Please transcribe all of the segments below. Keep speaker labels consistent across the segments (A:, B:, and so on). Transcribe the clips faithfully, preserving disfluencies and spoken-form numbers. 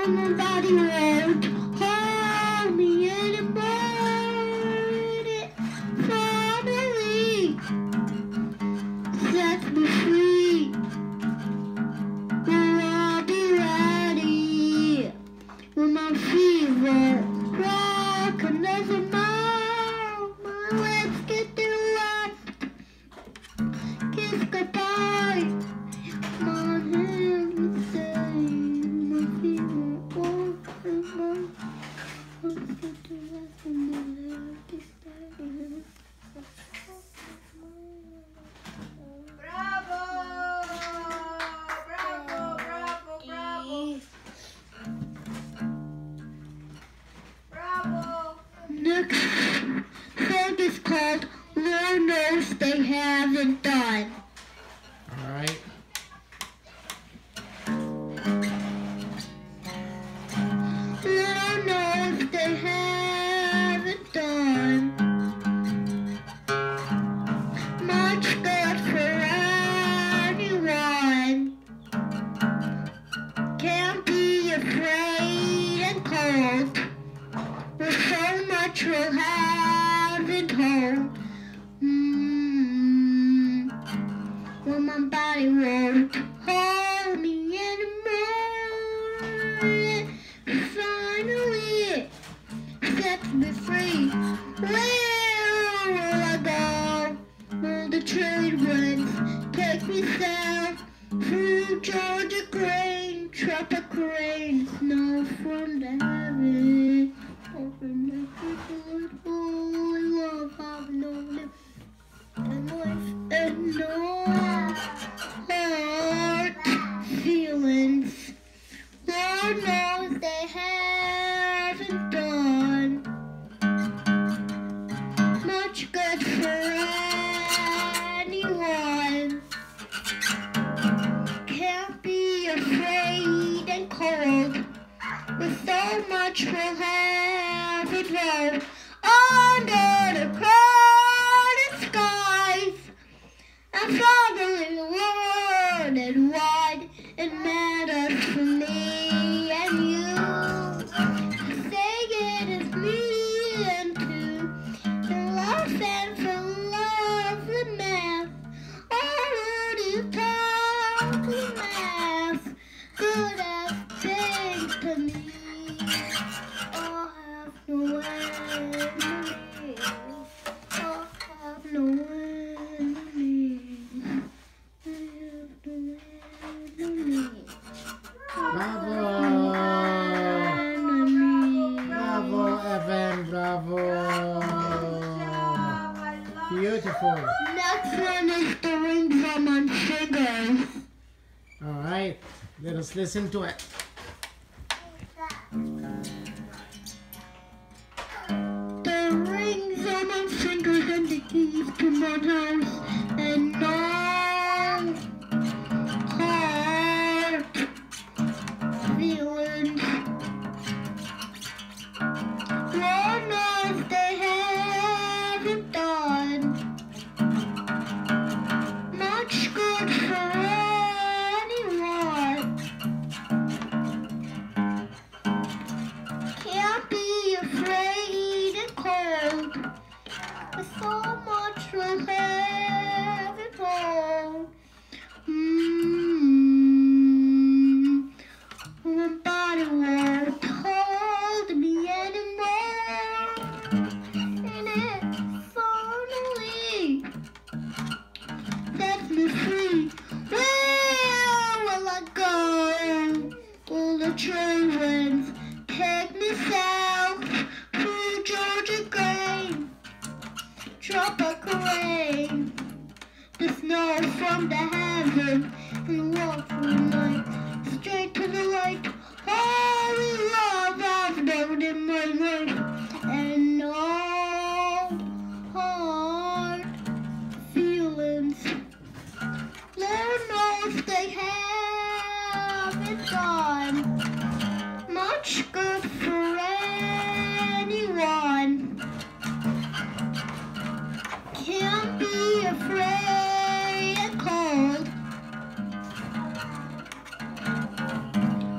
A: Nobody won't hold me anymore. It finally sets me free. Will I be ready when my fever rockin' as a mile? My lips get their last kiss goodbye. My hands say my fever won't remind. Let's get the rest of my life to stay.
B: Bravo! Bravo! Bravo! Bravo! Bravo!
A: Next song is called Lord Knows They Haven't Done.
C: All right.
A: Lord knows they haven't done much good for anyone. Can't be afraid and cold with so much we'll haven't told. Mm, well, my body won't hold me anymore. Finally sets me free. Where will I go? Will the trade winds take me south through Georgia grain, tropic rain, snow from the heavens? Open the people of holy love I've known it, and life and no heart feelings. Lord knows they haven't done much good for anyone. Can't be afraid and cold with so much we'll have it road under the crowded skies. I'm traveling wide and wide, it matters for me and you. Say it is me and two, the love and for love the math. All is time to math, good as things to me. I have no enemies, I have no enemies, I have no enemies.
C: Bravo!
A: Enemies.
C: Bravo, Evan. Bravo.
B: I love
C: Beautiful.
A: Next one is the rings on my fingers.
C: All right. Let us listen to it.
A: The rings on my fingers and the keys to my house, and no heart feelings. Lord knows they haven't done much good for anyone. Can't be afraid and cold with so much we'll have at home. Mm, my body won't hold me anymore, and it finally sets me free. Where will I go? Will the trade winds take me south through Georgia grain, tropic rain, the snow from the heaven, and walk through the night, straight to the light. Holy love I've known in my life, and no heart feelings. Lord knows they haven't done much good for anyone. Can't be afraid and cold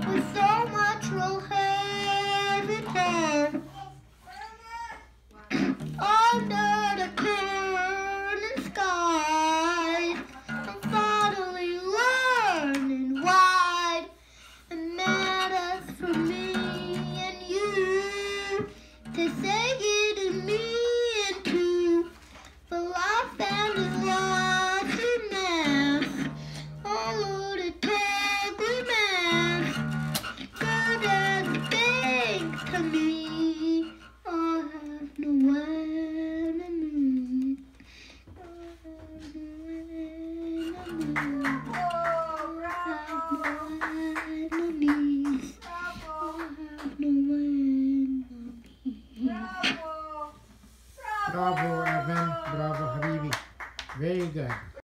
C: Bravo, Evan. Bravo, Habibi. Very good.